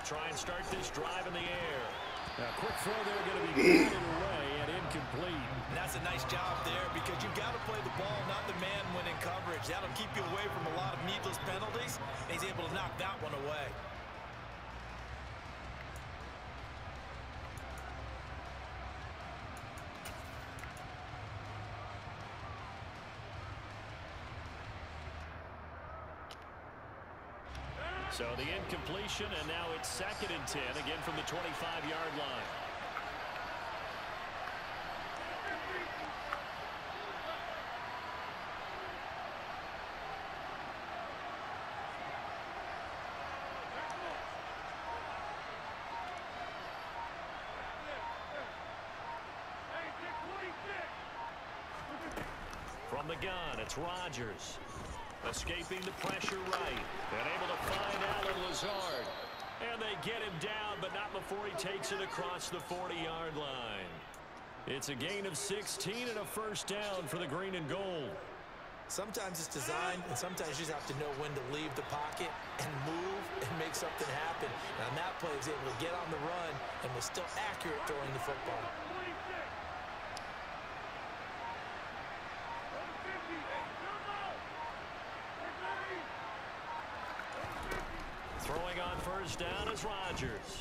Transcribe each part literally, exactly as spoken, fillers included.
try and start this drive in the air. Now, quick throw there going to be batted away and incomplete. And that's a nice job there because you've got to play the ball, not the man when in coverage. That'll keep you away from a lot of needless penalties. And he's able to knock that one away. So the incompletion, and now it's second and ten, again from the twenty-five yard line. From the gun, it's Rodgers. Escaping the pressure right. And able to find Allen Lazard. And they get him down, but not before he takes it across the forty yard line. It's a gain of sixteen and a first down for the green and gold. Sometimes it's designed, and sometimes you just have to know when to leave the pocket and move and make something happen. And on that play, he was able to get on the run and was still accurate throwing the football. Throwing on first down is Rodgers.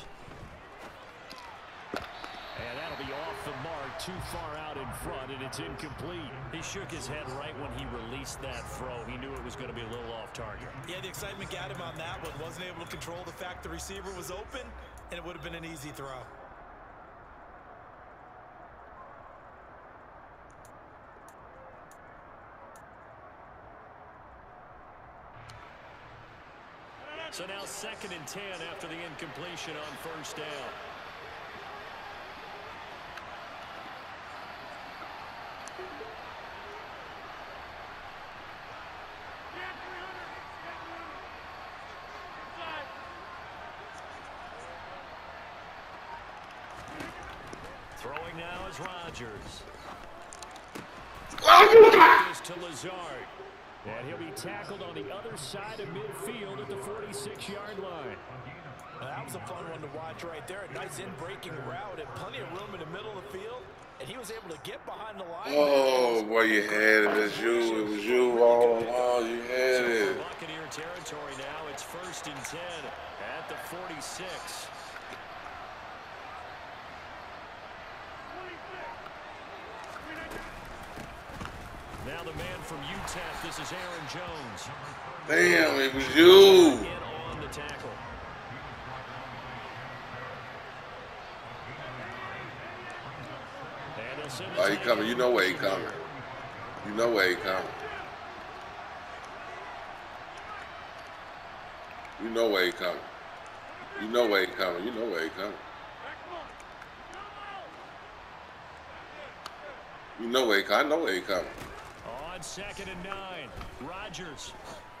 And that'll be off the mark, too far out in front, and it's incomplete. He shook his head right when he released that throw. He knew it was going to be a little off target. Yeah, the excitement got him on that one. Wasn't able to control the fact the receiver was open, and it would have been an easy throw. So now second and ten after the incompletion on first down. Throwing now is Rodgers. To Lazard. And he'll be tackled on the other side of midfield at the forty-six yard line. Now, that was a fun one to watch right there. A nice in-breaking route and plenty of room in the middle of the field. And he was able to get behind the line. Oh, boy, you had it. It's you. It was you all along. You had it. So Buccaneer territory now. It's first and ten at the forty-six. Now the man from U T E P, this is Aaron Jones. Damn, it was you. In on the tackle. Oh, he coming. You know where he coming. You know where he coming. You know where he coming. You know where he coming. You know where he coming. You know where he coming. I know where he coming. On second and nine, Rodgers.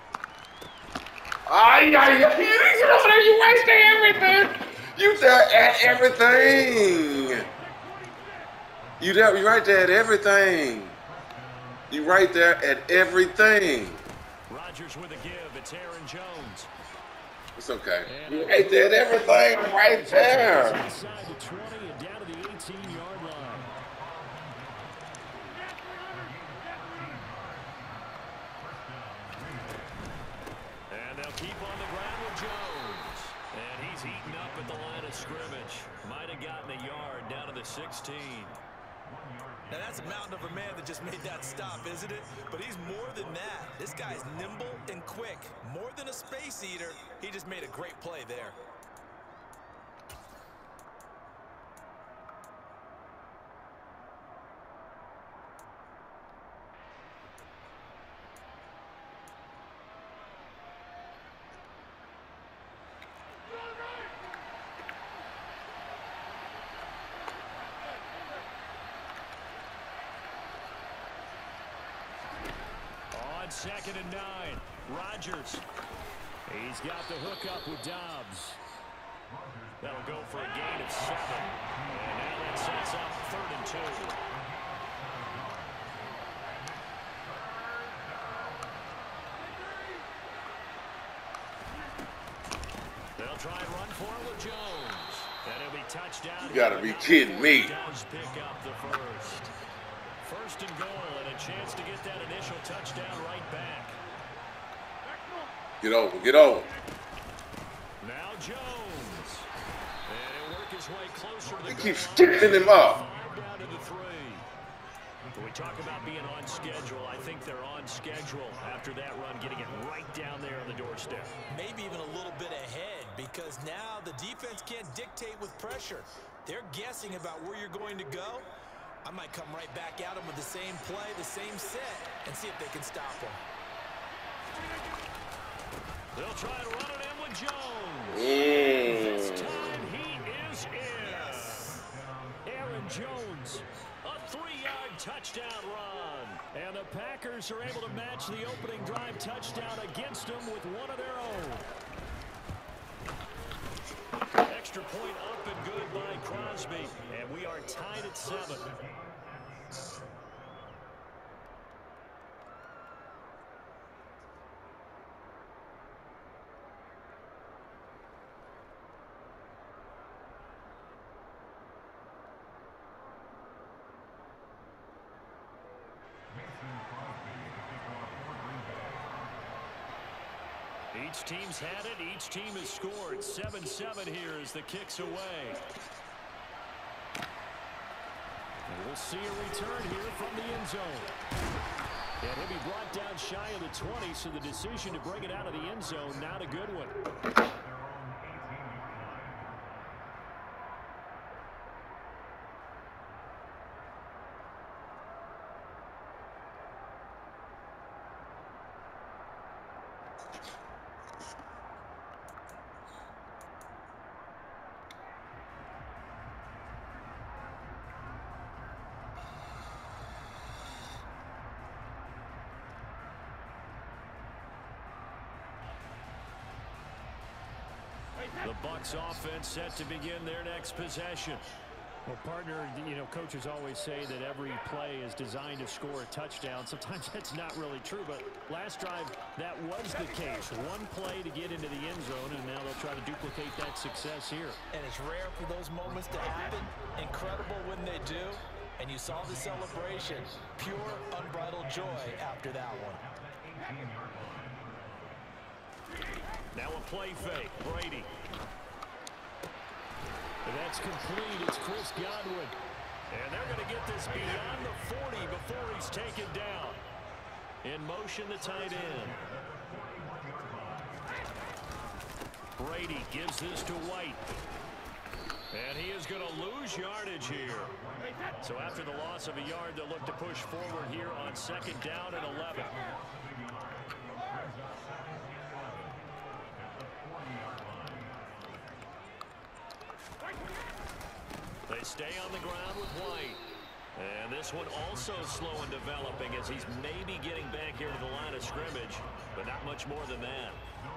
Ay, ay, ay, you get over there, you wasting everything. You there at everything. You there, you right there at everything. You right there at everything. Rodgers with a give, it's Aaron Jones. It's okay. You right there at everything, right there. Inside the twenty and down to the eighteen yard line. And they'll keep on the ground with Jones. And he's eaten up at the line of scrimmage. Might have gotten a yard down to the sixteen. Now, that's a mountain of a man that just made that stop, isn't it? But he's more than that. This guy's nimble and quick. More than a space eater, he just made a great play there. Second and nine. Rodgers. He's got the hook up with Dobbs. That'll go for a gain of seven. And now that sets up third and two. They'll They'll try and run for it with Jones. And it'll be touchdown. You gotta be kidding me. Does pick up the first. First and goal, and a chance to get that initial touchdown right back. Get over, get over. Now Jones. And he'll work his way closer to the He goal keeps line. sticking him up. Five down to the three. When we talk about being on schedule, I think they're on schedule after that run, getting it right down there on the doorstep. Maybe even a little bit ahead, because now the defense can't dictate with pressure. They're guessing about where you're going to go. I might come right back at them with the same play, the same set, and see if they can stop them. They'll try to run it in with Jones. Mm. This time he is in. Aaron Jones, a three-yard touchdown run. And the Packers are able to match the opening drive touchdown against them with one of their own. Extra point up and good by Crosby. And we are tied at seven. Each team's had it. Each team has scored. seven seven here as the kick's away. And we'll see a return here from the end zone. And he'll be brought down shy of the twenty, so the decision to bring it out of the end zone, not a good one. The Bucs offense set to begin their next possession. Well, partner, you know, coaches always say that every play is designed to score a touchdown. Sometimes that's not really true, but last drive, that was the case. One play to get into the end zone, and now they'll try to duplicate that success here. And it's rare for those moments to happen. Incredible when they do. And you saw the celebration. Pure, unbridled joy after that one. Now a play fake. Brady. And that's complete. It's Chris Godwin. And they're going to get this beyond the forty before he's taken down. In motion, the tight end. Brady gives this to White. And he is going to lose yardage here. So after the loss of a yard, they'll look to push forward here on second down and eleven. They stay on the ground with White. And this one also slow in developing as he's maybe getting back here to the line of scrimmage, but not much more than that.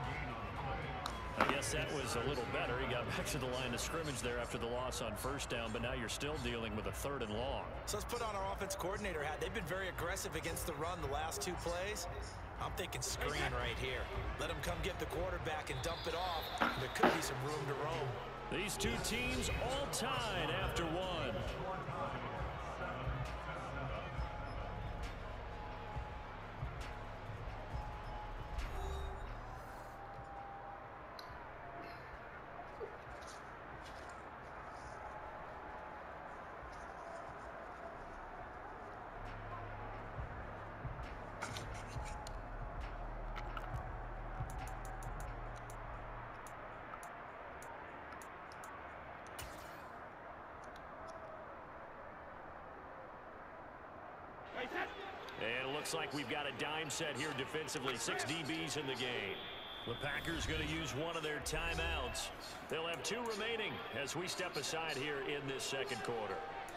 I guess that was a little better. He got back to the line of scrimmage there after the loss on first down, but now you're still dealing with a third and long. So let's put on our offense coordinator hat. They've been very aggressive against the run the last two plays. I'm thinking screen right here. Let them come get the quarterback and dump it off. There could be some room to roam. These two teams all tied after one. And it looks like we've got a dime set here defensively. Six D Bs in the game. The Packers going to use one of their timeouts. They'll have two remaining as we step aside here in this second quarter.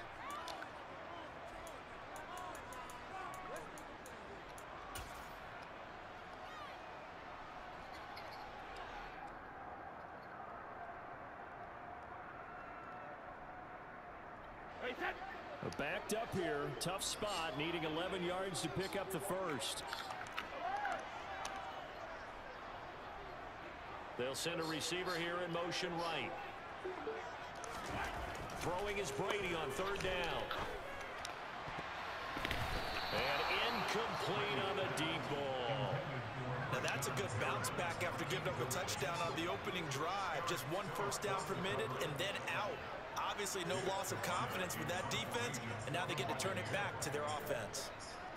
Backed up here, tough spot, needing eleven yards to pick up the first. They'll send a receiver here in motion right. Throwing is Brady on third down. And incomplete on the deep ball. Now that's a good bounce back after giving up a touchdown on the opening drive. Just one first down permitted and then out. Obviously no loss of confidence with that defense, and now they get to turn it back to their offense.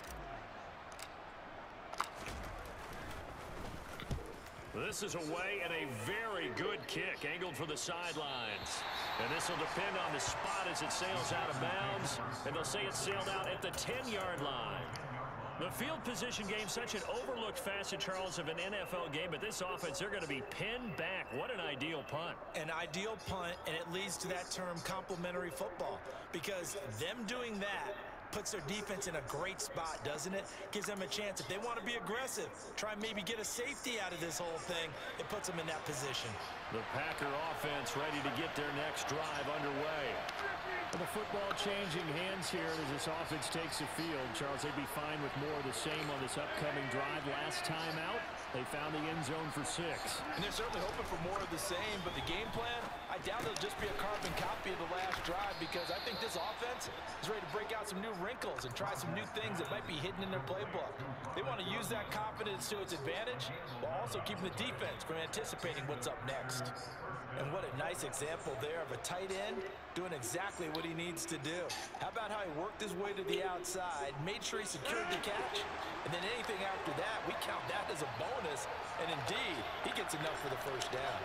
This is away and a very good kick angled for the sidelines. And this will depend on the spot as it sails out of bounds. And they'll say it sailed out at the ten-yard line. The field position game, such an overlooked facet, Charles, of an N F L game. But this offense, they're going to be pinned back. What an ideal punt. An ideal punt, and it leads to that term complementary football. Because them doing that puts their defense in a great spot, doesn't it? Gives them a chance. If they want to be aggressive, try and maybe get a safety out of this whole thing, it puts them in that position. The Packer offense ready to get their next drive underway. The football changing hands here as this offense takes the field. Charles, they'd be fine with more of the same on this upcoming drive. Last time out, they found the end zone for six. And they're certainly hoping for more of the same, but the game plan, I doubt it'll just be a carbon copy of the last drive, because I think this offense is ready to break out some new wrinkles and try some new things that might be hidden in their playbook. They want to use that confidence to its advantage, while also keeping the defense from anticipating what's up next. And what a nice example there of a tight end doing exactly what he needs to do. How about how he worked his way to the outside, made sure he secured the catch, and then anything after that, we count that as a bonus, and indeed, he gets enough for the first down.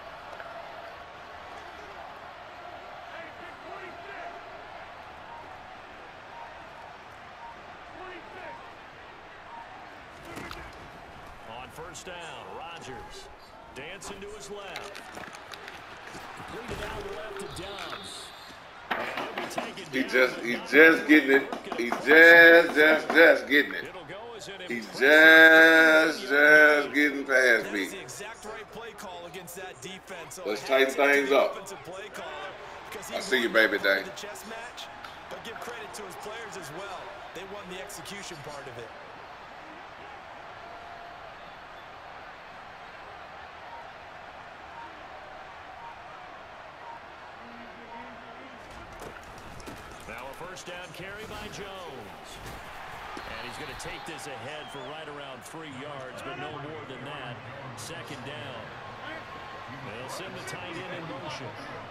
On first down, Rodgers dancing to his left. Completed out left to Dobbs. He just, he's just getting it. He's just, just, just getting it. He's just, just getting past me. Let's tighten things up. I see you, baby day. But give credit to his players as well. They won the execution part of it. First down carry by Jones. And he's going to take this ahead for right around three yards, but no more than that. Second down. They'll send the tight end in motion.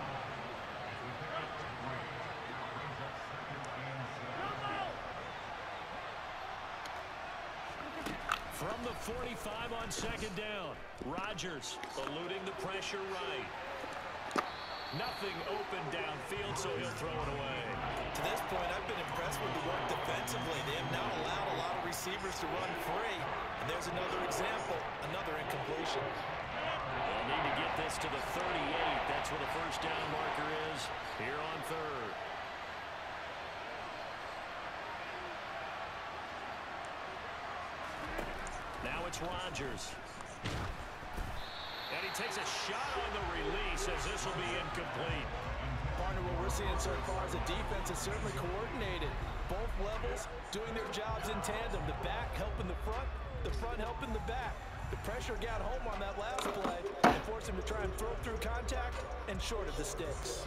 From the forty-five on second down, Rodgers eluding the pressure right. Nothing open downfield, so he'll throw it away. To this point, I've been impressed with the work defensively. They have now allowed a lot of receivers to run free. And there's another example, another incompletion. They'll need to get this to the thirty-eight. That's where the first down marker is here on third. Now it's Rodgers. And he takes a shot on the release as this will be incomplete. Partner, what we're seeing so far is the defense is certainly coordinated. Both levels doing their jobs in tandem. The back helping the front, the front helping the back. The pressure got home on that last play and forced him to try and throw through contact and short of the sticks.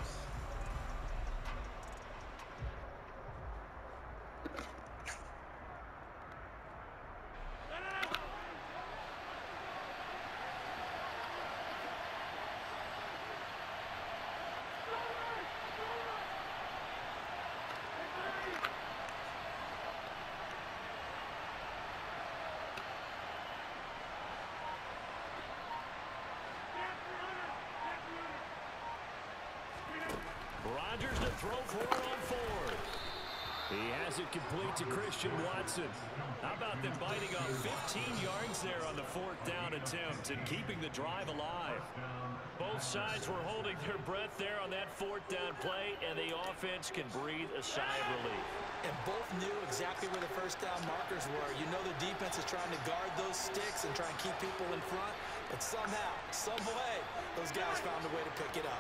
Rodgers to throw for on fourth. He has it complete to Christian Watson. How about them biting off fifteen yards there on the fourth down attempt and keeping the drive alive? Both sides were holding their breath there on that fourth down play, and the offense can breathe a sigh of relief. And both knew exactly where the first down markers were. You know the defense is trying to guard those sticks and try and keep people in front, but somehow, some way, those guys found a way to pick it up.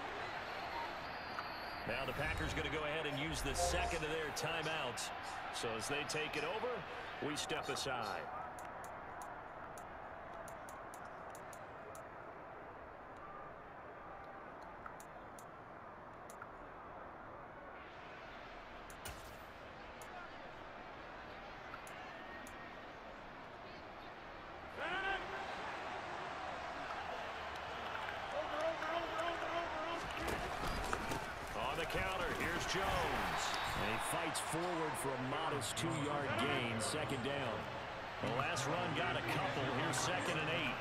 Now the Packers going to go ahead and use the second of their timeouts. So as they take it over, we step aside. Jones. And he fights forward for a modest two-yard gain, second down. The last run got a couple. Here's second and eight.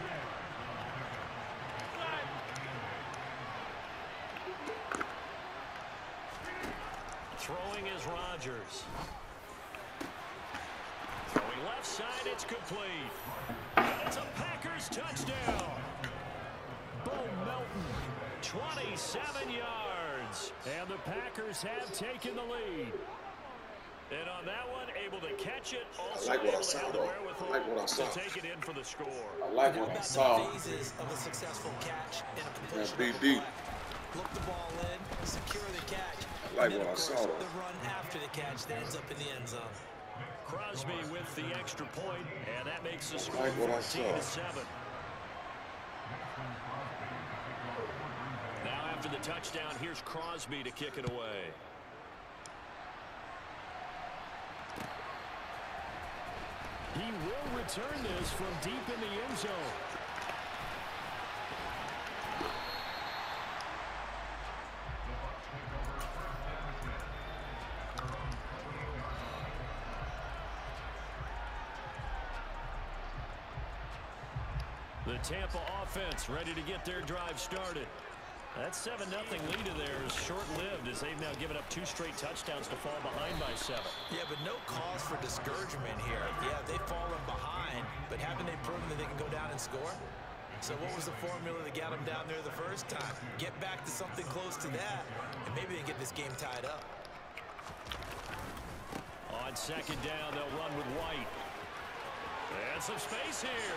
Throwing is Rodgers. Throwing left side, it's complete. It's a Packers touchdown. Bo Melton, twenty-seven yards. And the Packers have taken the lead. And on that one, able to catch it, also I like what I able to saw, have the though. wherewithal I like what I saw. to take it in for the score. I like How what I about saw. the phases of a successful catch in a That's completion B of a D. play? Look the ball in, secure the catch. I like and then, what I of saw, course, though. the run after the catch that ends up in the end zone. Crosby with the extra point, and that makes the score like what I fourteen to saw. seven. Now after the touchdown, here's Crosby to kick it away. He will return this from deep in the end zone. The Tampa offense ready to get their drive started. That seven nothing lead of theirs short-lived as they've now given up two straight touchdowns to fall behind by seven. Yeah, but no cause for discouragement here. Yeah, they've fallen behind, but haven't they proven that they can go down and score? So what was the formula that got them down there the first time? Get back to something close to that, and maybe they get this game tied up. On second down, they'll run with White. And some space here.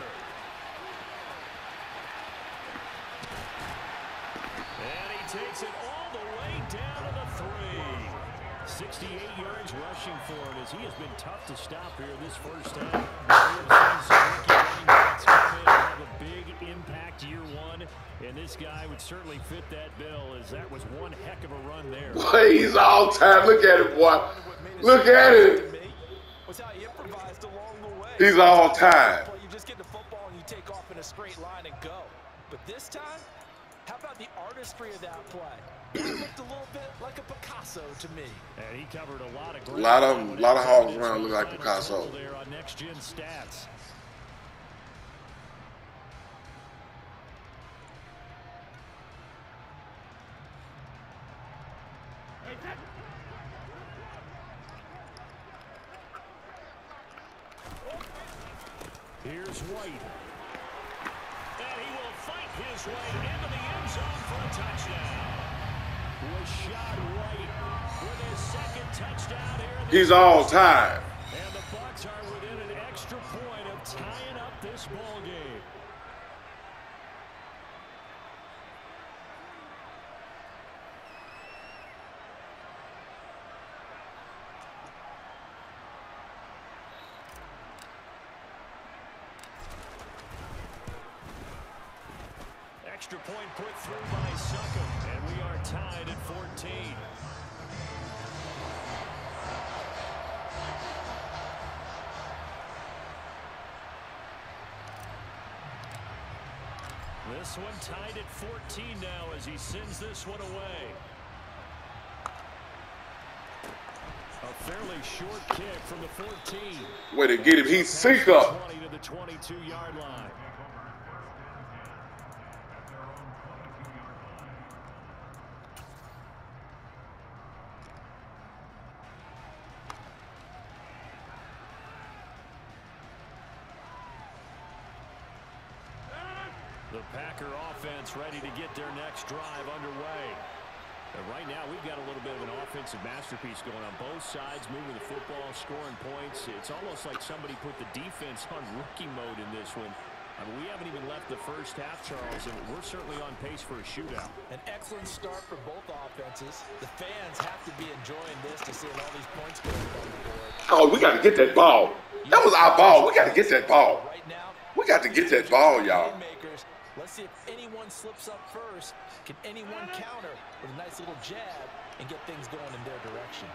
And he takes it all the way down to the three. sixty-eight yards rushing for him as he has been tough to stop here this first half. We have seen some rookie running backs come in and have a big impact year one, and this guy would certainly fit that bill as that was one heck of a run there. Boy, he's all time. Look at it, boy. Look at it. Was how he improvised along the way. He's all time. You just get the football and you take off in a straight line and go. But this time, how about the artistry of that play? That looked a little bit like a Picasso to me. And he covered a lot of A ground. lot of, lot of hogs around look like Picasso. There on next gen stats. Here's White. And he will fight his way into the end zone for a touchdown. Rashad White with his second touchdown here. He's all time. And the Bucs are within an extra point of tying up this ball game. Extra point put through by Succop, and we are tied at fourteen. This one tied at fourteen now as he sends this one away. A fairly short kick from the fourteen. Way to get him. He's sink up. twenty to the twenty-two yard line. The Packer offense ready to get their next drive underway. And right now, we've got a little bit of an offensive masterpiece going on both sides, moving the football, scoring points. It's almost like somebody put the defense on rookie mode in this one. I mean, we haven't even left the first half, Charles, and we're certainly on pace for a shootout. An excellent start for both offenses. The fans have to be enjoying this to see all these points going on the board. Oh, we got to get that ball. That was our ball. We got to get that ball. Right now, We got to get that ball, y'all. let's see if anyone slips up first. Can anyone counter with a nice little jab and get things going in their direction?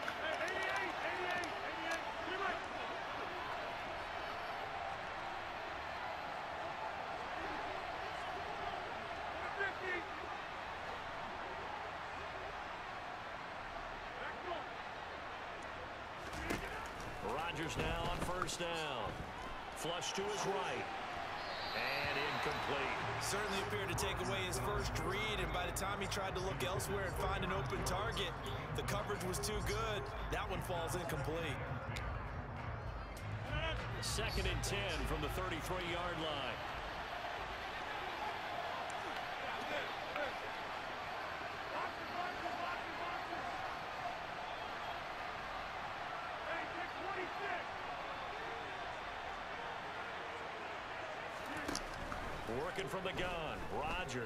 Rodgers now on first down. Flush to his right. And incomplete. Certainly appeared to take away his first read, and by the time he tried to look elsewhere and find an open target, the coverage was too good. That one falls incomplete. Second and ten from the thirty-three yard line. Working from the gun, Rodgers.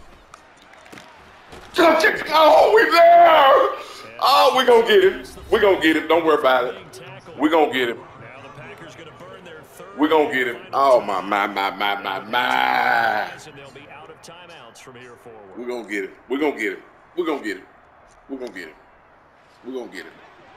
Oh, we there! Oh, we gonna get him. We gonna get him. Don't worry about it. We gonna get him. Now the Packers gonna burn their third. We gonna get him. Oh my my my my my my. And they'll be out of timeouts from here forward. We gonna get him. We gonna get him. We gonna get him. We gonna get him. We gonna get him.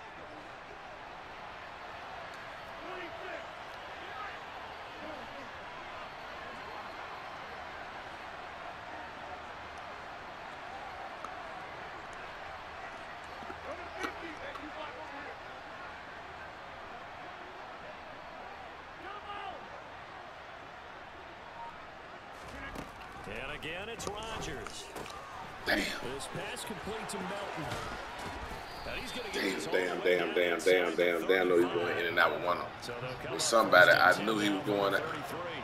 And again, it's Rodgers. Damn. This pass complete to Melton. And he's gonna get Damn, this damn, all the way damn, down damn, inside damn, the damn, damn. I know he was thirty-five. going in and out with one of So they'll come with up somebody. first I and knew he ten was now going from at. thirty-three.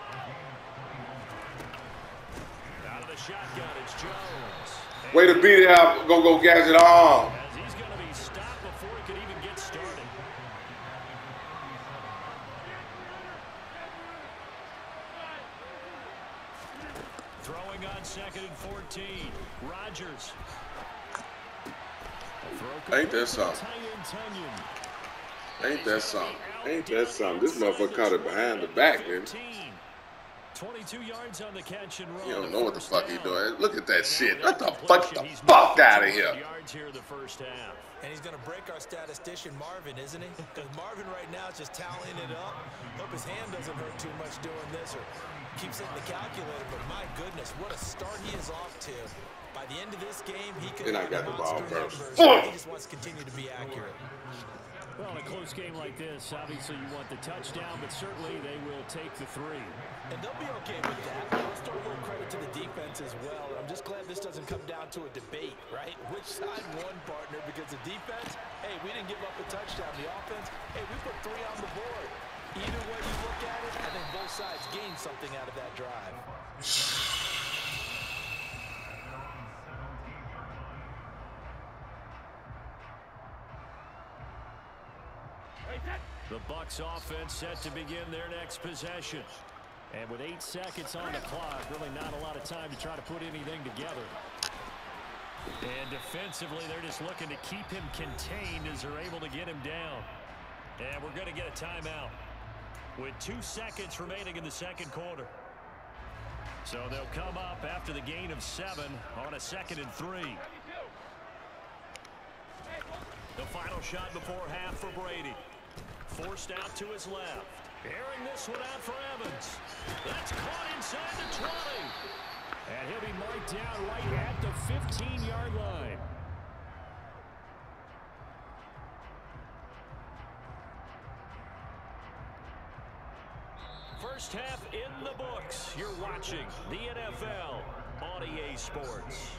Out of the shotgun, it's Jones. Way to beat it out. Go, go, gadget on. As he's going to be stopped before he could even get started. Throwing on second and fourteen. Rodgers. Ain't that something? Ain't that something? Ain't that something? This motherfucker caught it behind the back, baby. twenty-two yards on the catch and run. You don't know what the fuck he doing. Look at that shit. What the fuck? Get the fuck out of here. Yards here the first half. And he's going to break our statistician Marvin, isn't he? Because Marvin right now is just tallying it up. Hope his hand doesn't hurt too much doing this or keeps hitting the calculator. But my goodness, what a start he is off to. By the end of this game, he could Then I got the ball monster first. numbers. He just wants to continue to be accurate. Well, in a close game like this, obviously you want the touchdown, but certainly they will take the three. And they'll be okay with that. Let's throw a little credit to the defense as well. I'm just glad this doesn't come down to a debate, right? Which side won, partner? Because the defense, hey, we didn't give up a touchdown. The offense, hey, we put three on the board. Either way you look at it, I think both sides gained something out of that drive. The Bucs offense set to begin their next possession. And with eight seconds on the clock, really not a lot of time to try to put anything together. And defensively, they're just looking to keep him contained as they're able to get him down. And we're going to get a timeout with two seconds remaining in the second quarter. So they'll come up after the gain of seven on a second and three. The final shot before half for Brady. Forced out to his left. Airing this one out for Evans. That's caught inside the twenty. And he'll be marked down right at the fifteen yard line. First half in the books. You're watching the N F L on E A Sports.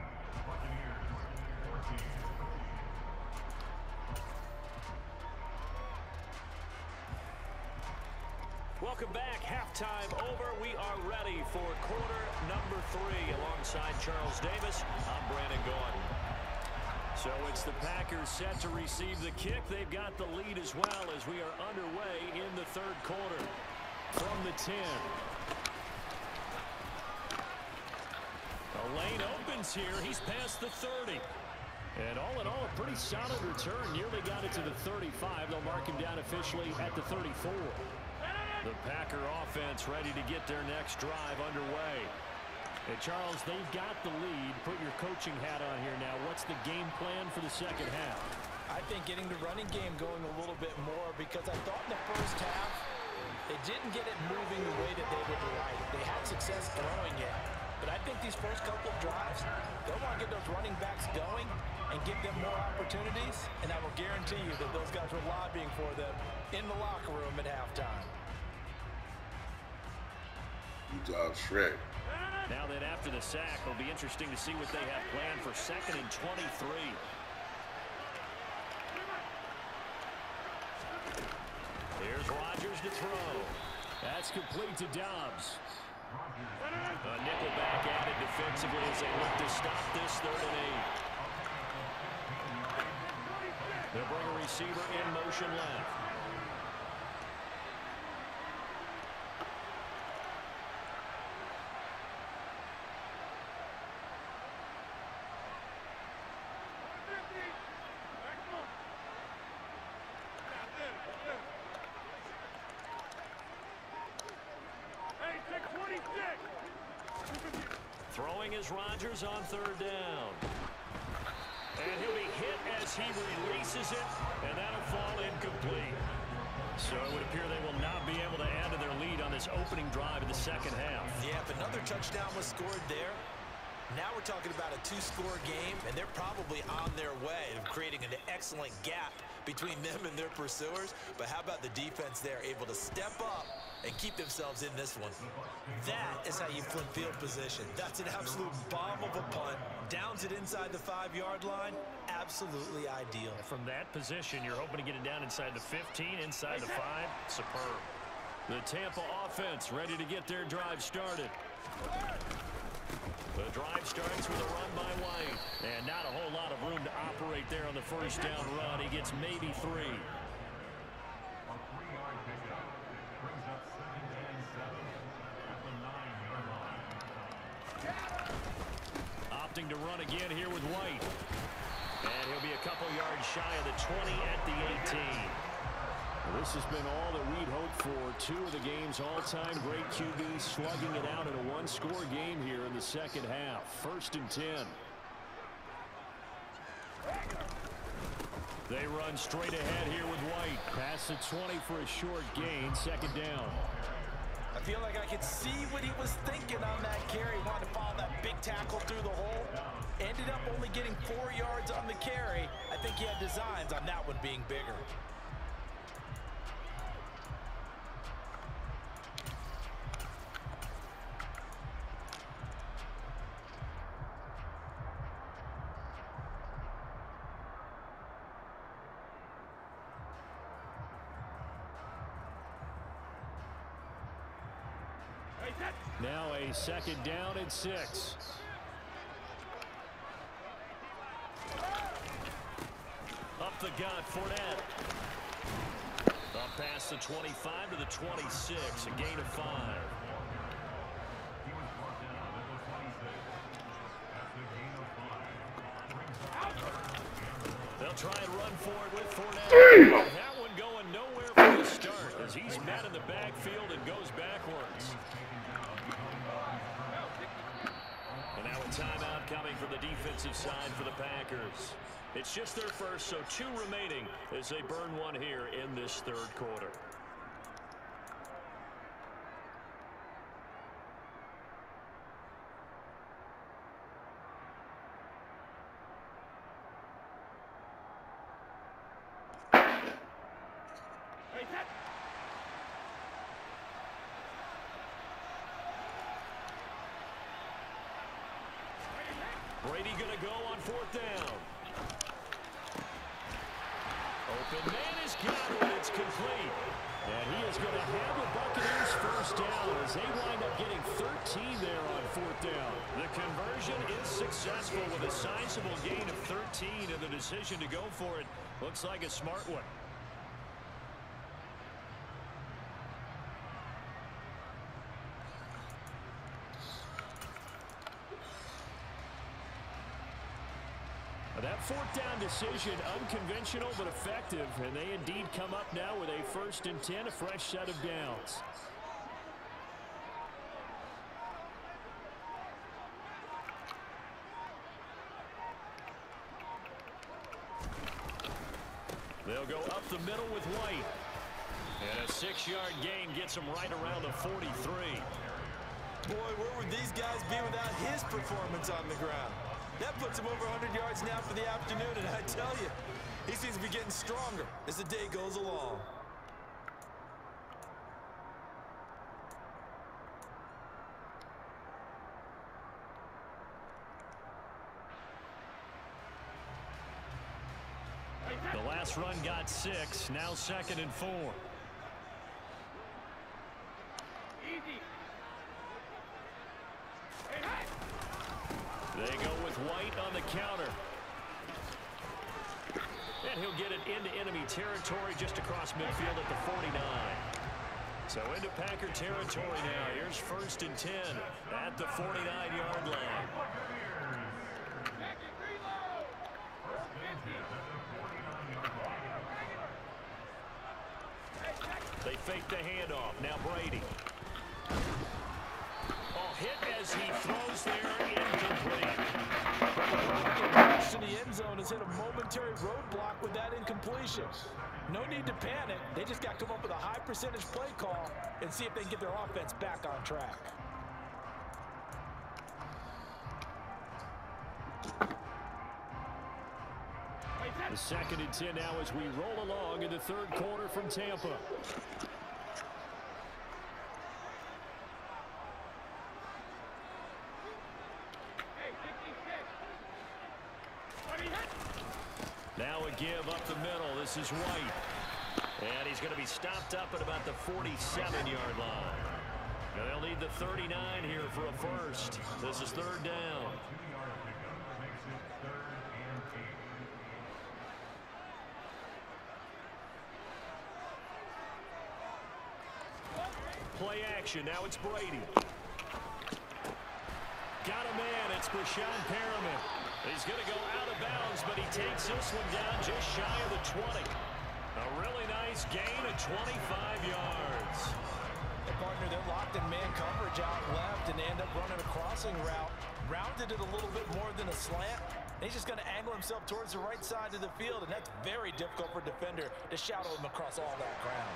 Welcome back. Halftime over. We are ready for quarter number three. Alongside Charles Davis, I'm Brandon Gordon. So it's the Packers set to receive the kick. They've got the lead as well as we are underway in the third quarter. From the ten. The lane opens here. He's past the thirty. And all in all, a pretty solid return. Nearly got it to the thirty-five. They'll mark him down officially at the thirty-four. The Packer offense ready to get their next drive underway. Hey, Charles, they've got the lead. Put your coaching hat on here now. What's the game plan for the second half? I think getting the running game going a little bit more, because I thought in the first half they didn't get it moving the way that they would like. They had success throwing it. But I think these first couple of drives, they'll want to get those running backs going and give them more opportunities. And I will guarantee you that those guys were lobbying for them in the locker room at halftime. Good job, Shrek. Now then, after the sack, it'll be interesting to see what they have planned for second and twenty-three. Here's Rodgers to throw. That's complete to Dobbs. A nickel back added defensively as they look to stop this third and eight. They'll bring a receiver in motion left. Throwing is Rodgers on third down. And he'll be hit as he releases it, and that'll fall incomplete. So it would appear they will not be able to add to their lead on this opening drive of the second half. Yeah, if another touchdown was scored there, now we're talking about a two-score game, and they're probably on their way of creating an excellent gap between them and their pursuers. But how about the defense there, able to step up and keep themselves in this one? That is how you flip field position. That's an absolute bomb of a punt. Downs it inside the five-yard line. Absolutely ideal. From that position, you're hoping to get it down inside the fifteen, inside the five. Superb. The Tampa offense ready to get their drive started. The drive starts with a run by White. And not a whole lot of room to operate there on the first down run. He gets maybe three. Opting to run again here with White. And he'll be a couple yards shy of the twenty at the eighteen. Well, this has been all that we'd hoped for. Two of the game's all-time great Q Bs slugging it out in a one-score game here in the second half. First and ten. They run straight ahead here with White. Past the twenty for a short gain. Second down. I feel like I could see what he was thinking on that carry. Wanted to follow that big tackle through the hole. Ended up only getting four yards on the carry. I think he had designs on that one being bigger. Now a second down and six. Up the gut, Fournette. Up past the twenty-five to the twenty-six, a gain of five. They'll try and run for it with Fournette. That one going nowhere from the start as he's met in the backfield and goes backwards. And now a timeout coming from the defensive side for the Packers. It's just their first, so two remaining as they burn one here in this third quarter. Brady going to go on fourth down. Open man is got it. It's complete. And he is going to have the Buccaneers first down as they wind up getting thirteen there on fourth down. The conversion is successful with a sizable gain of thirteen, and the decision to go for it looks like a smart one. That fourth down decision, unconventional but effective, and they indeed come up now with a first and ten, a fresh set of downs. They'll go up the middle with White. And a six-yard gain gets them right around the forty-three. Boy, where would these guys be without his performance on the ground? That puts him over one hundred yards now for the afternoon, and I tell you, he seems to be getting stronger as the day goes along. The last run got six, now second and four. They go with White on the counter. And he'll get it into enemy territory just across midfield at the forty-nine. So into Packer territory now. Here's first and ten at the forty-nine yard line. They fake the handoff. Now Brady. Oh, hit as he throws there, incomplete. To the end zone has hit a momentary roadblock with that incompletion. No need to panic. They just got to come up with a high percentage play call and see if they can get their offense back on track. The second and ten now as we roll along in the third quarter from Tampa. Now a give up the middle. This is White. And he's going to be stopped up at about the forty-seven yard line. Now they'll need the thirty-nine here for a first. This is third down. Play action. Now it's Brady. Got a man. It's Breshad Perriman. He's going to go out of bounds, but he takes this one down just shy of the twenty. A really nice gain of twenty-five yards. Hey, partner, they're locked in man coverage out left, and they end up running a crossing route. Rounded it a little bit more than a slant. And he's just going to angle himself towards the right side of the field, and that's very difficult for a defender to shadow him across all that ground.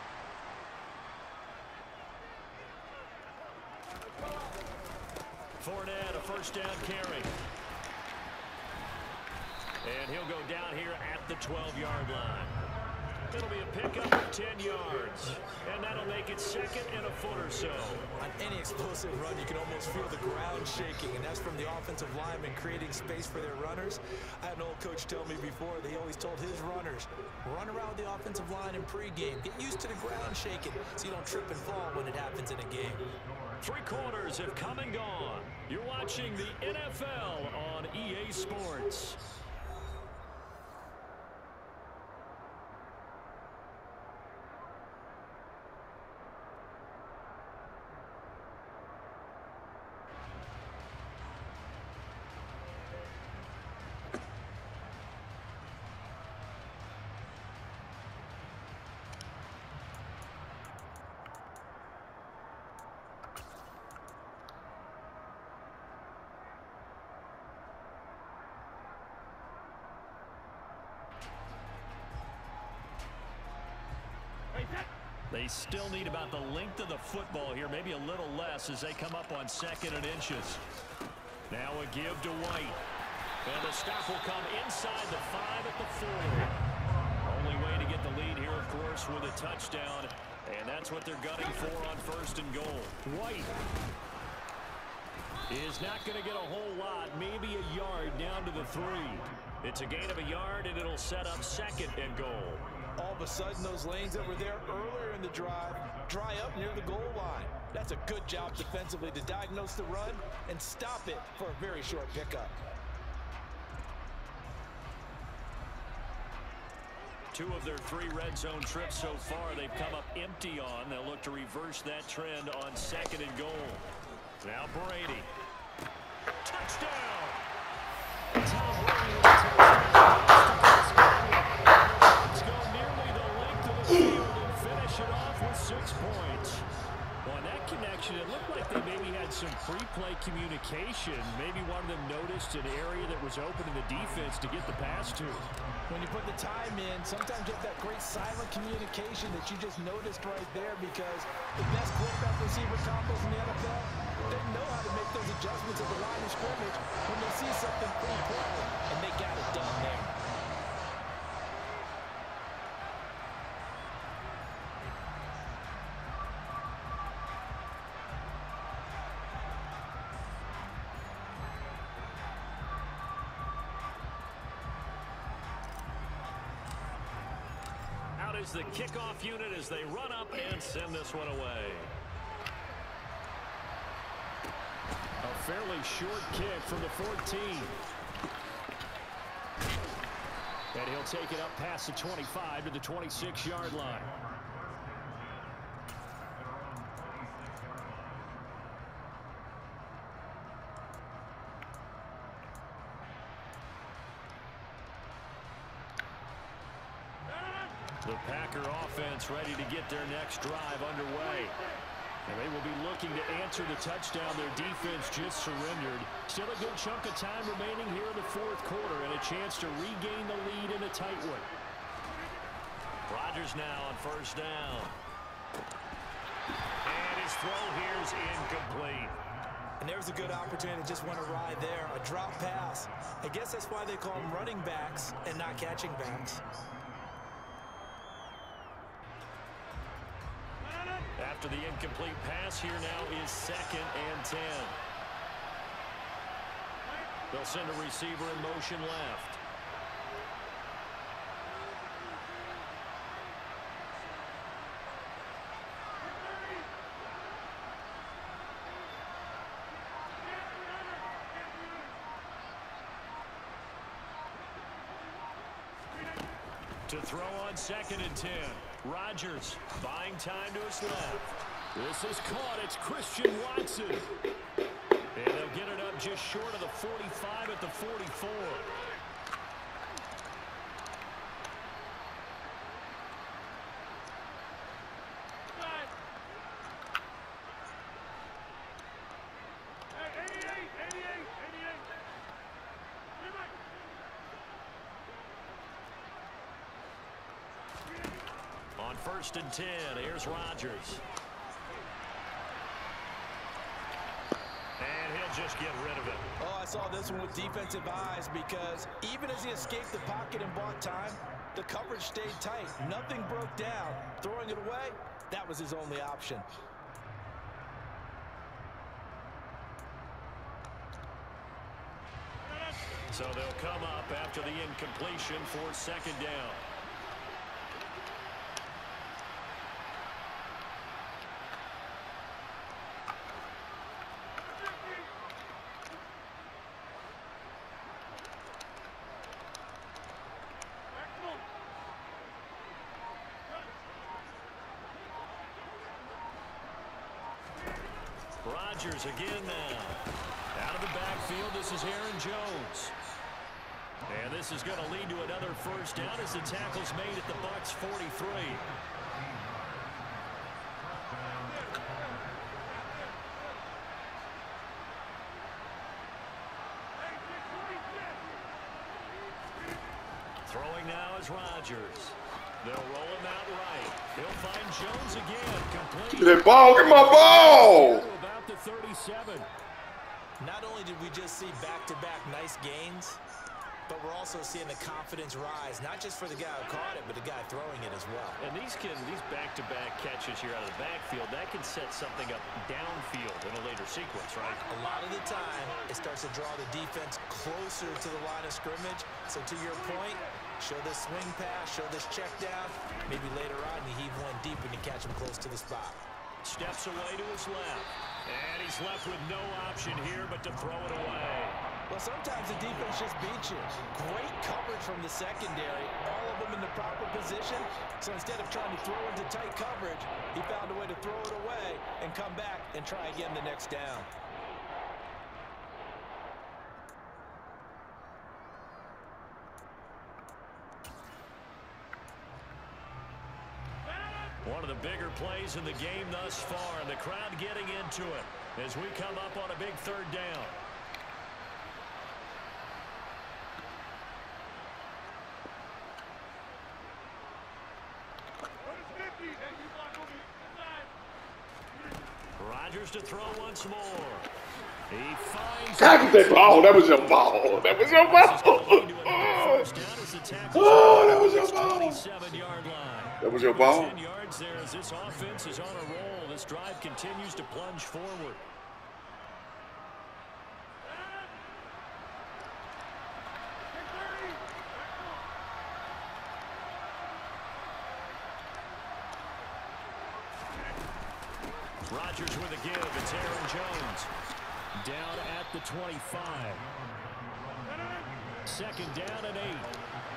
Fournette, a first down carry. And he'll go down here at the twelve yard line. It'll be a pickup of ten yards. And that'll make it second and a foot or so. On any explosive run, you can almost feel the ground shaking, and that's from the offensive linemen creating space for their runners. I had an old coach tell me before that he always told his runners, run around the offensive line in pregame. Get used to the ground shaking so you don't trip and fall when it happens in a game. Three quarters have come and gone. You're watching the N F L on E A Sports. They still need about the length of the football here, maybe a little less as they come up on second and inches. Now a give to White. And the stop will come inside the five at the four. Only way to get the lead here, of course, with a touchdown. And that's what they're gunning for on first and goal. White is not going to get a whole lot, maybe a yard down to the three. It's a gain of a yard, and it'll set up second and goal. All of a sudden, those lanes that were there earlier in the drive dry up near the goal line. That's a good job defensively to diagnose the run and stop it for a very short pickup. Two of their three red zone trips so far they've come up empty on. They'll look to reverse that trend on second and goal. Now Brady. Touchdown! Tom Brady with a touchdown. Let's go nearly the length of the field and finish it off with six points. Well, that connection action, it looked like they maybe had some pre-play communication. Maybe one of them noticed an area that was open in the defense to get the pass to. When you put the time in, sometimes you have that great silent communication that you just noticed right there, because the best quarterback receiver combos in the N F L, they know how to make those adjustments at the line of scrimmage when they see something pre-play, and they got it done there. Is the kickoff unit as they run up and send this one away. A fairly short kick from the fourteen. And he'll take it up past the twenty-five to the twenty-six yard line. The Packer offense ready to get their next drive underway. And they will be looking to answer the touchdown their defense just surrendered. Still a good chunk of time remaining here in the fourth quarter and a chance to regain the lead in a tight one. Rodgers now on first down. And his throw here is incomplete. And there's a good opportunity to just went awry there. A drop pass. I guess that's why they call them running backs and not catching backs. After the incomplete pass, here now is second and ten. They'll send a receiver in motion left. To throw on second and ten. Rodgers buying time to his left. This is caught. It's Christian Watson. And they'll get it up just short of the forty-five at the forty-four. First and ten. Here's Rodgers. And he'll just get rid of it. Oh, I saw this one with defensive eyes, because even as he escaped the pocket and bought time, the coverage stayed tight. Nothing broke down. Throwing it away, that was his only option. So they'll come up after the incompletion for second down. Rodgers again now. Out of the backfield, this is Aaron Jones. And this is going to lead to another first down as the tackle's made at the Bucs forty-three. Throwing now is Rodgers. They'll roll him out right. He'll find Jones again. Complete. Get that ball. Get my ball. About the thirty-seven. Not only did we just see back-to-back nice gains, but we're also seeing the confidence rise, not just for the guy who caught it, but the guy throwing it as well. And these can these back-to-back catches here out of the backfield, that can set something up downfield in a later sequence, right? A lot of the time, it starts to draw the defense closer to the line of scrimmage. So to your point, show this swing pass, show this check down. Maybe later on, you heave one deep and you catch him close to the spot. Steps away to his left. And he's left with no option here but to throw it away. Well, sometimes the defense just beats you. Great coverage from the secondary. All of them in the proper position. So instead of trying to throw into tight coverage, he found a way to throw it away and come back and try again the next down. One of the bigger plays in the game thus far, and the crowd getting into it as we come up on a big third down. Rodgers to throw once more. He finds God, that ball. That was your ball. That was your ball. Oh, that was your ball. That was your ball. ten yards there as this offense is on a roll. This drive continues to plunge forward. Rodgers with a give. It's Aaron Jones. Down at the twenty-five. Second down and eight.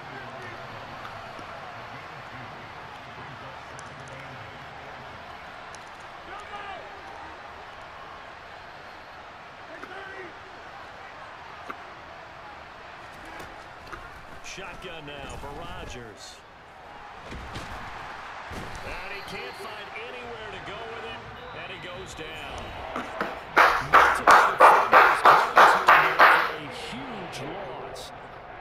Shotgun now for Rodgers. And he can't find anywhere to go with it, and he goes down. Multiple defenders coming to him for a huge loss.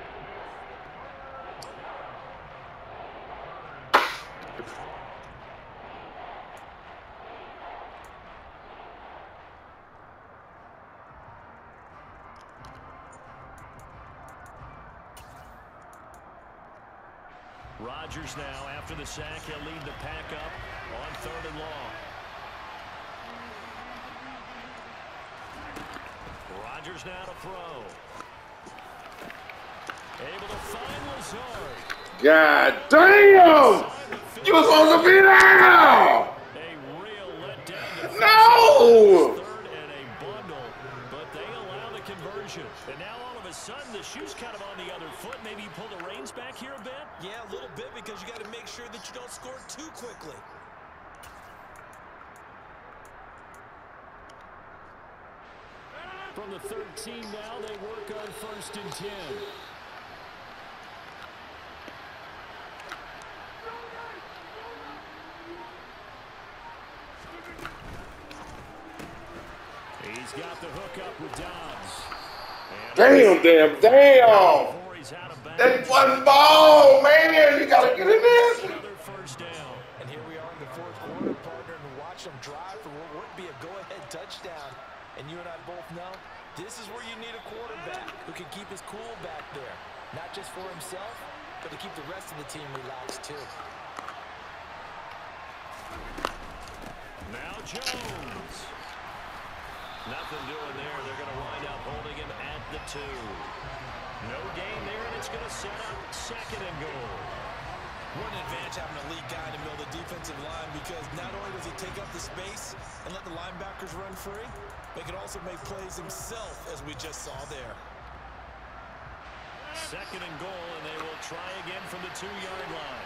Rodgers now, after the sack, he'll lead the pack up on third and long. Rodgers now to throw. Able to find Lazard. God damn! You were supposed to be there! A real letdown. No! Third and a bundle, but they allow the conversion. And now all of a sudden the shoe's kind of on the other foot. Maybe you pull the reins back here a bit? Yeah, a little bit, because you got to make sure that you don't score too quickly. From the thirteen now, they work on first and ten. He's got the hook up with Dobbs. Damn, damn, damn! That one ball, man! You gotta get in there! Another first down. And here we are in the fourth quarter, partner, and watch them drive for what would be a go-ahead touchdown. And you and I both know this is where you need a quarterback who can keep his cool back there. Not just for himself, but to keep the rest of the team relaxed too. Now Jones. Nothing doing there. They're going to wind up holding him at the two. No gain there, and it's going to set up second and goal. What an advantage having a lead guy in the middle of the defensive line, because not only does he take up the space and let the linebackers run free, but he can also make plays himself, as we just saw there. Second and goal, and they will try again from the two-yard line.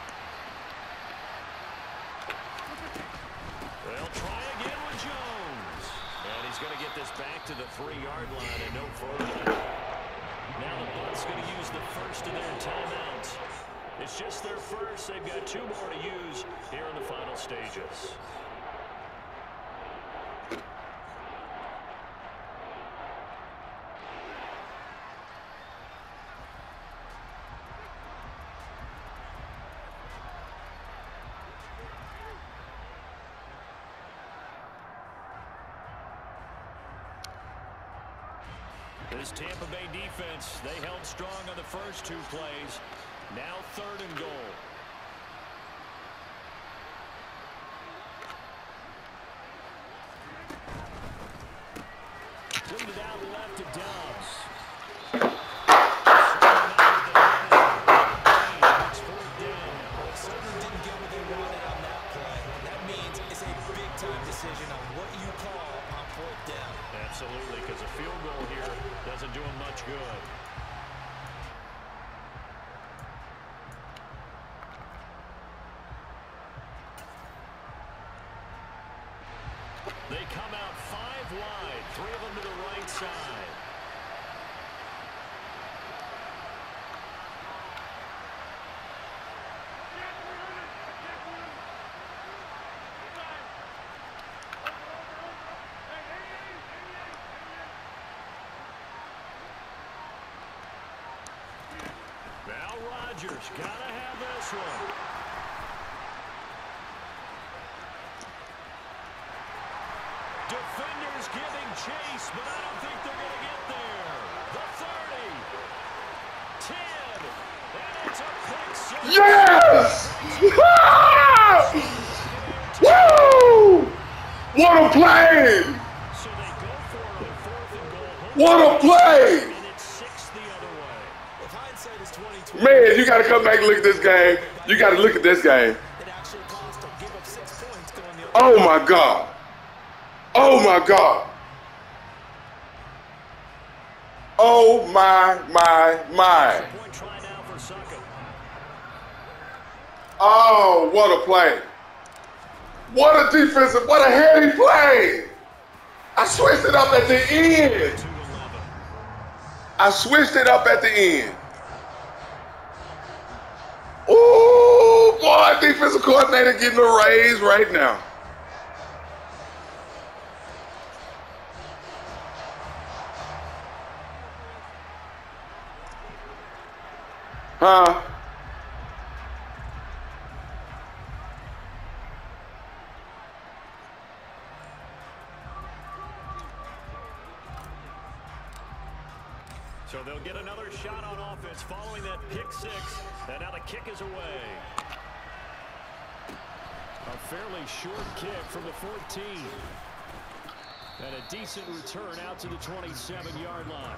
They'll try again with Jones. And he's going to get this back to the three-yard line and no further. Now the Bucs going to use the first of their timeouts. It's just their first. They've got two more to use here in the final stages. This Tampa Bay defense, they held strong on the first two plays. Now third and goal. Cleaned it out left to Dobbs. It's fourth down. Southern didn't get what they wanted on that play. That means it's a big-time decision on what you call on fourth down. Absolutely, because a field goal here doesn't do him much good. They come out five wide, three of them to the right side. Rodgers, gotta have this one. Defenders giving chase, but I don't think they're going to get there. The thirty, ten, and it's a quick six. Yes! Woo! What a play! So they go for it on fourth and goal. What a play! And it's six the other way. If hindsight is twenty twenty, Man, you got to come back and look at this game. You got to look at this game. it actually cost them. Give up six points going the other Oh, my God. Oh, my God. Oh, my, my, my. Point try now for Suckup. Oh, what a play. What a defensive, what a heady play. I switched it up at the end. I switched it up at the end. Ooh, boy, defensive coordinator getting a raise right now. Huh? So they'll get another shot on offense following that pick six. And now the kick is away. A fairly short kick from the fourteen. And a decent return out to the twenty-seven yard line.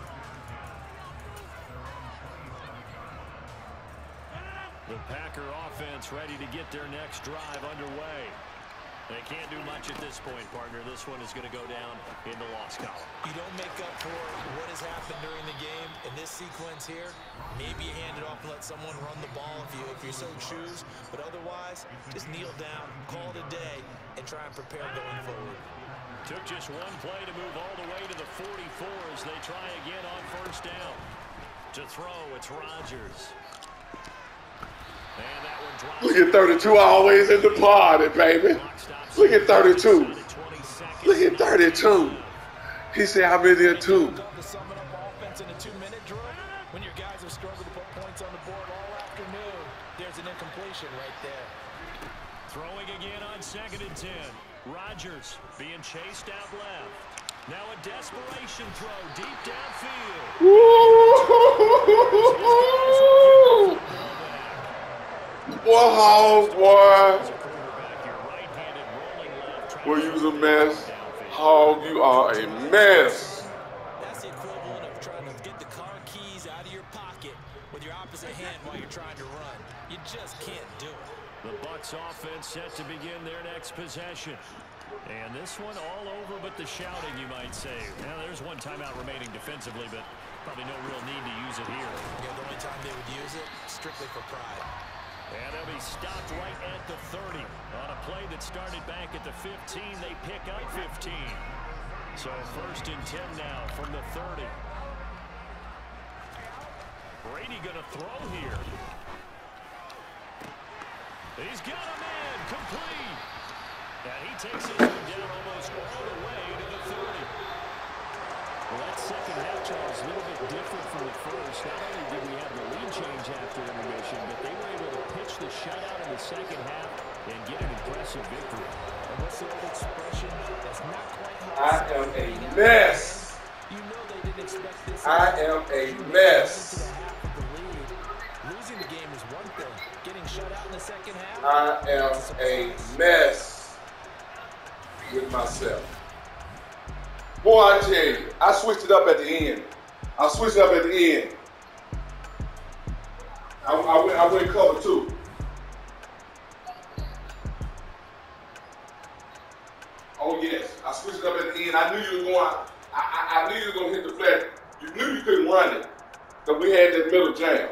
The Packer offense ready to get their next drive underway. They can't do much at this point, partner. This one is going to go down in the loss column. You don't make up for what has happened during the game in this sequence here. Maybe you hand it off and let someone run the ball if you if you so choose. But otherwise, just kneel down, call it a day, and try and prepare going forward. Took just one play to move all the way to the forty-four as they try again on first down. To throw, it's Rodgers. And that one drops. Look at thirty-two always in the party, baby. Look at thirty-two. Look at thirty-two. He said, I'm in there too. To sum it up offense in a two-minute drill, when your guys have struggled to put points on the board all afternoon, there's an incompletion right there. Throwing again on second and ten. Rodgers being chased out left. Now a desperation throw deep downfield. Woo! Boy, Hog, boy. Boy, you's a mess. Hog, you are a mess. That's the equivalent of trying to get the car keys out of your pocket with your opposite hand while you're trying to run. You just can't do it. The Bucs offense set to begin their next possession. And this one all over but the shouting, you might say. Now, there's one timeout remaining defensively, but probably no real need to use it here. Yeah, the only time they would use it, strictly for pride. And they'll be stopped right at the thirty. On a play that started back at the fifteen, they pick up fifteen. So first and ten now from the thirty. Brady going to throw here. He's got a man complete. And he takes this one down almost all the way to the thirty. Well, that second half, Charles, a little bit different from the first. Not only did we have the lead change after intermission, but they were able to pitch the shutout in the second half and get an impressive victory. And what's the old expression? That's not quite how I am a mess. you know they didn't expect this. I am a mess. Losing the game is one thing. Getting shut out in the second half. I am a mess with myself. Boy, I tell you, I switched it up at the end. I switched it up at the end. I, I, went, I went cover two. Oh, yes. I switched it up at the end. I knew you were going, I, I, I knew you were going to hit the flat. You knew you couldn't run it. So we had that middle jam.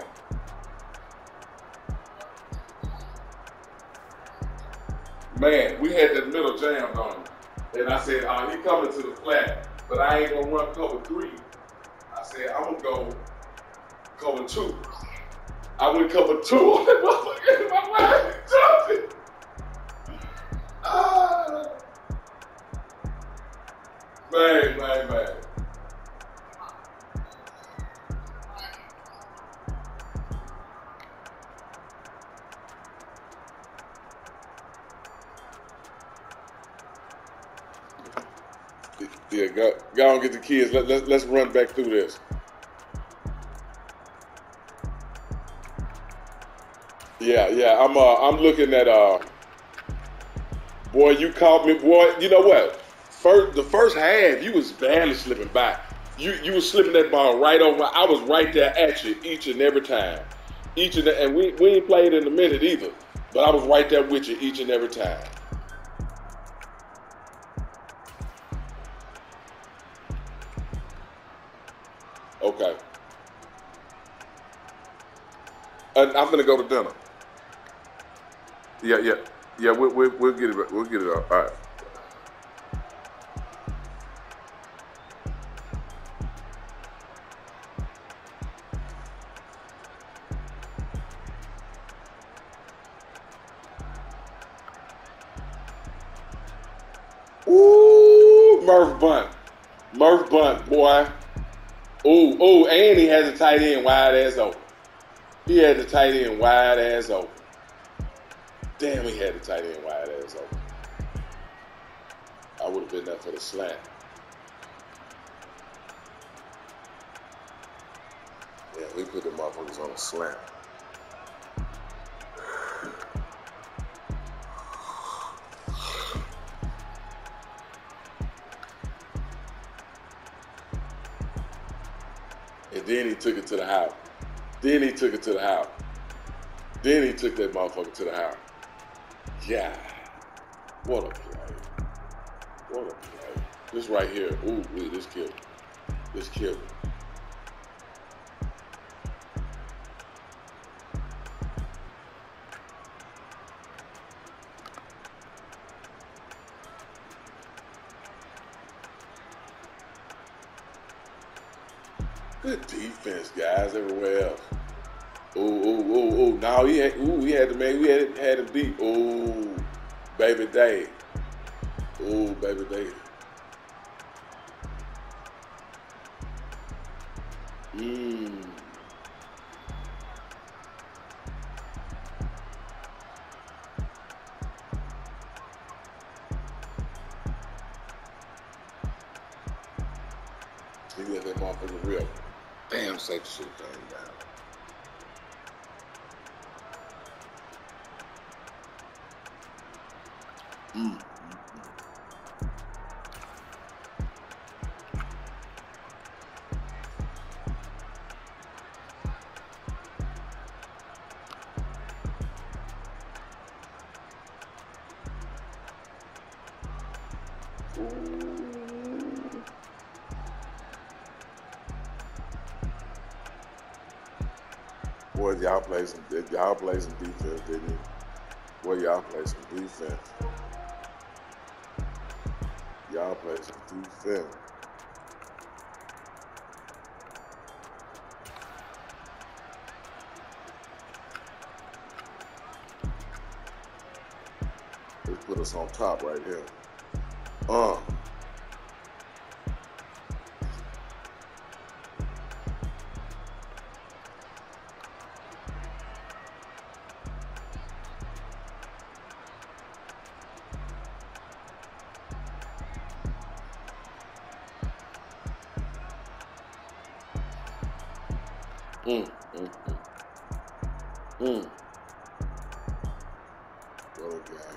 Man, we had that middle jam on him. And I said, uh, he coming to the flat, but I ain't gonna run cover three. I said, I'm gonna go cover two. I went cover two. My mind is jumping. Ah. Man, man, man. Yeah, go, go and get the kids. Let, let, let's run back through this. Yeah, yeah. I'm uh, I'm looking at uh. Boy, you caught me, boy. You know what? First, the first half, you was barely slipping by. You you was slipping that ball right over. I was right there at you each and every time. Each and and we we ain't played in a minute either. But I was right there with you each and every time. Okay. And I'm gonna go to dinner. Yeah, yeah, yeah. We'll we'll, we'll get it. We'll get it all. All right. Ooh, Murph Bunt. Murph Bunt, boy. Ooh, ooh, and he has a tight end wide ass open. He had the tight end wide ass open. Damn, he had the tight end wide ass open. I would have been there for the slant. Yeah, we put the motherfuckers on a slant. And then he took it to the house. Then he took it to the house. Then he took that motherfucker to the house. Yeah. What a play. What a play. This right here. Ooh, this killed me. This killed me. Good defense, guys, everywhere else. Ooh, ooh, ooh, ooh. Now he had, ooh, he had to make, we had, had to beat. Ooh, baby Dave. Ooh, baby Dave. Mmm. He let that motherfucker rip. Damn, safety shit came down. Mm. Boy, y'all play some, y'all play some defense, didn't you? Boy, y'all play some defense. Y'all play some defense. Let's put us on top right here. Uh. Mm, mm, mm. Mm. What a game.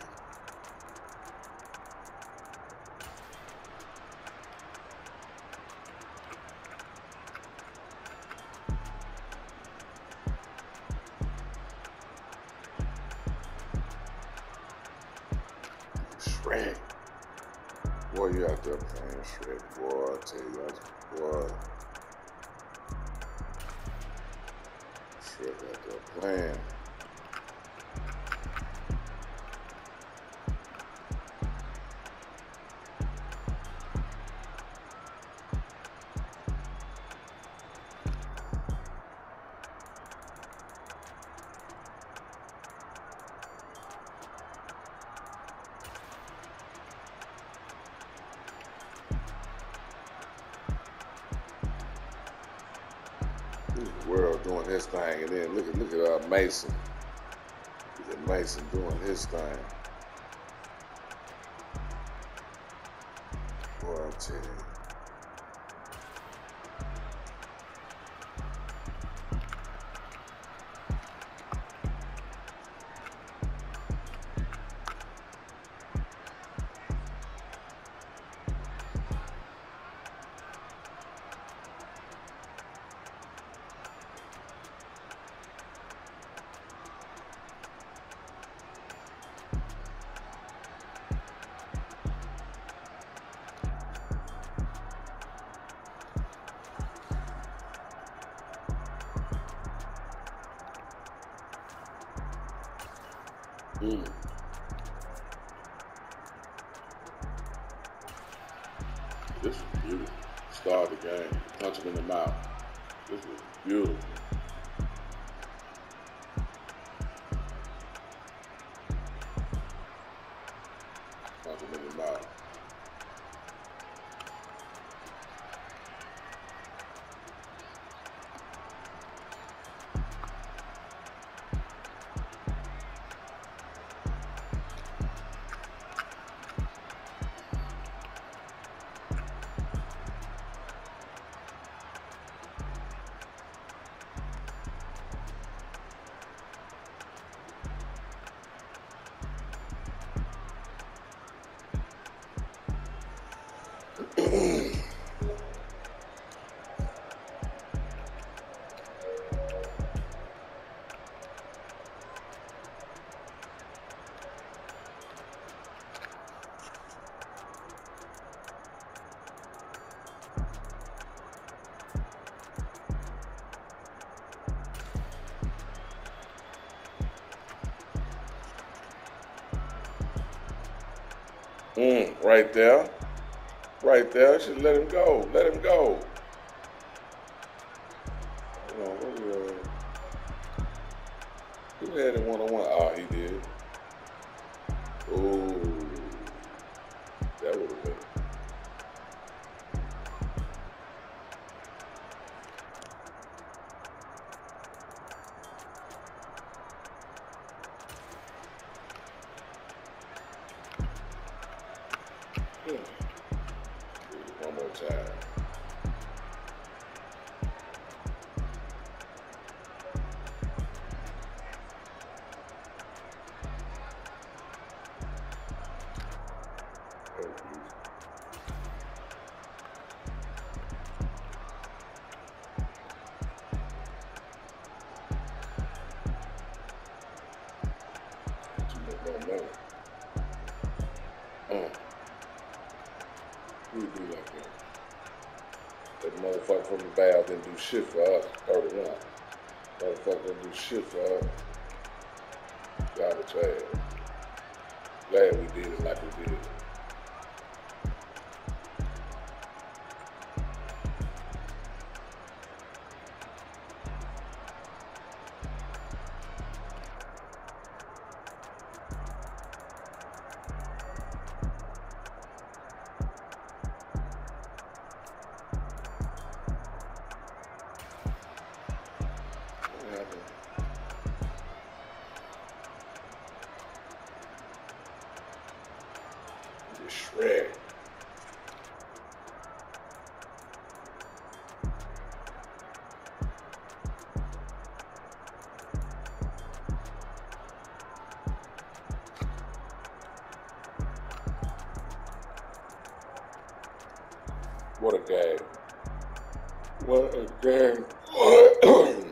Shrek. Boy, you out there playing Shrek, boy. I tell you, boy. Shrek out there playing. World doing his thing, and then look at look at uh, Mason. Look at Mason doing his thing. Boy, I'm telling you. Mm. This is beautiful. Start the game. Punch him in the mouth. This is beautiful. Punch him in the mouth. Mm, right there. Right there. Should let him go. Let him go. Hold on, what did, uh, who had it one-on-one? Oh, he did. Ooh. That would have been. One more time. Uh, we do like that. That motherfucker from the Valve didn't do shit for us. thirty-one. Motherfucker didn't do shit for us. Garbage ass. Glad we did it like we did it. Shred. What a game. What a game.